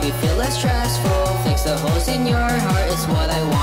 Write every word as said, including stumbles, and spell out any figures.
you feel less stressful. Fix the holes in your heart is what I want.